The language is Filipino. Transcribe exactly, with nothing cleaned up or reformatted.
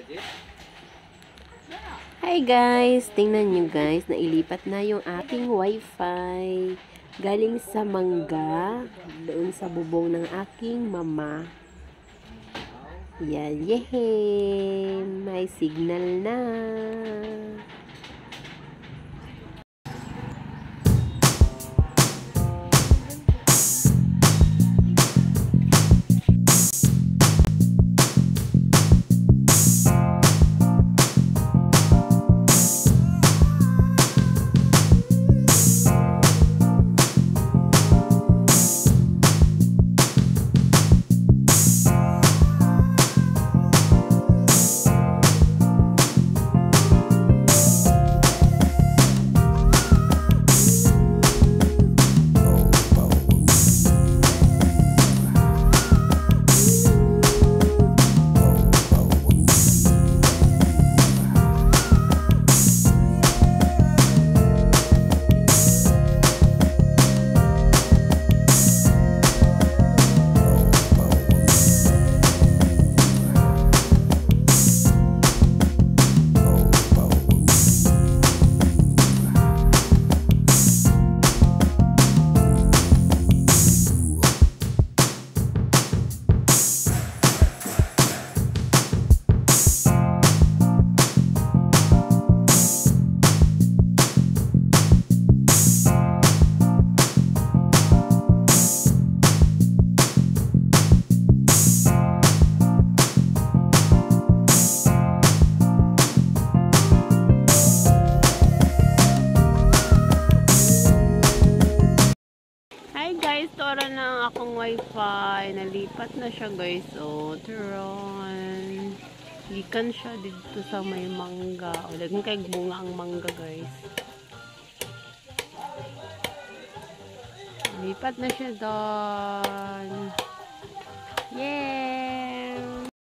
Hi guys! Tingnan nyo guys, nailipat na yung aking wifi. Galing sa mangga, doon sa bubong ng aking mama. Yan, yehey! May signal na. Tora na ang akong wifi. Nalipat na siya guys. O, turon. Likan siya dito sa may mangga. O, laging kay bunga ang mangga guys. Lipat na siya guys.